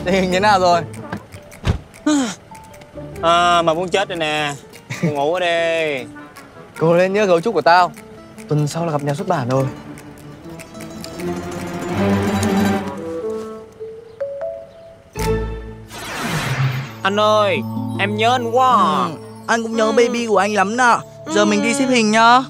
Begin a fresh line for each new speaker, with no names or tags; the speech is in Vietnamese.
Tình hình thế nào rồi?
Mà muốn chết rồi nè. Buồn ngủ ở đây.
Cố lên nhớ gấu trúc của tao. Tuần sau là gặp nhà xuất bản rồi.
Anh ơi, em nhớ anh quá à.
Anh cũng nhớ baby của anh lắm nè. Giờ mình đi xếp hình nhá.